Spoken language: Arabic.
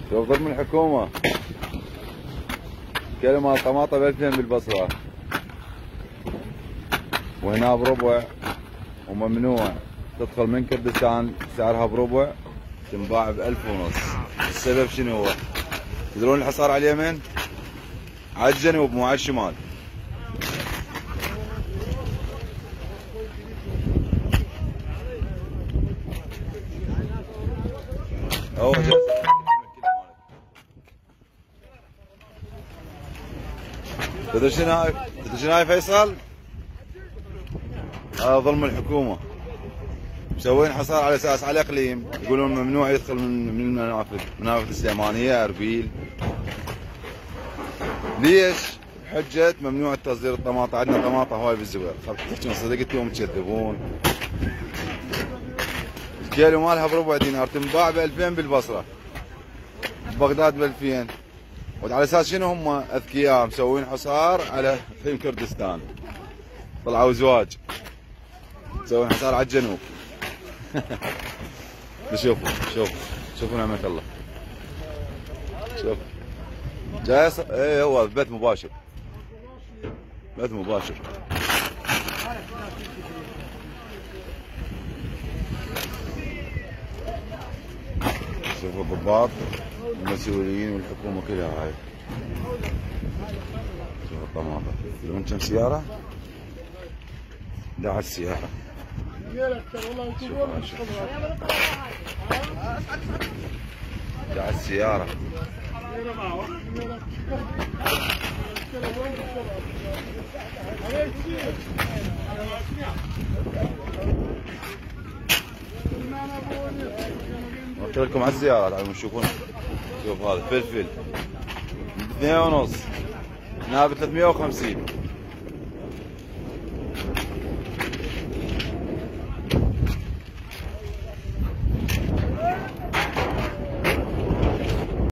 شوف ظلم الحكومة. كيلو مال طماطة ب2000 بالبصرة، وهنا بربع، وممنوع تدخل من كردستان سعرها بربع، تنباع ب1500. السبب شنو هو؟ تدرون الحصار على اليمين؟ على الجنوب مو على الشمال. هو تدري شنو هاي؟ تدري شنو هاي فيصل؟ هذا ظلم الحكومة. مسوين حصار على اساس على الاقليم، يقولون ممنوع يدخل من المنافذ السليمانية، اربيل. ليش؟ بحجة ممنوع تصدير الطماطة، عندنا طماطة هواي بالزوير، تحكون صدق انتم تكذبون. الكيلو مالها بربع دينار، تنباع ب2000 بالبصرة، بغداد ب2000. وعلى اساس شنو هم اذكياء مسوين حصار على اقليم كردستان، طلعوا زواج مسوين حصار على الجنوب. شوفوا نعمة الله. شوف جاي ايه هو بث مباشر، بث مباشر. شوفوا الضباط والمسؤولين والحكومة كلها هاي. شوفوا الطماطة، تدرون كم سيارة؟ 11 سيارة. شوف السيارة. قلت لكم على السيارة تعالوا تشوفون. شوف هذا فلفل ب2.5، هنا ب350.